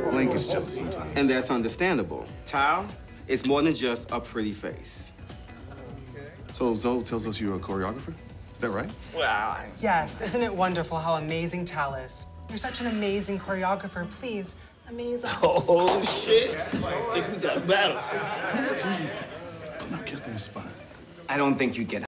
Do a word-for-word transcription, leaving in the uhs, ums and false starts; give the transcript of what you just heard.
Blank is jealous sometimes. And that's understandable. Tao, it's more than just a pretty face. So Zoe tells us you're a choreographer? Is that right? Wow. Yes, isn't it wonderful how amazing Tal is? You're such an amazing choreographer. Please, amaze us. Oh, shit. I think we got a battle. I'm not kissed on the spot. I don't think you'd get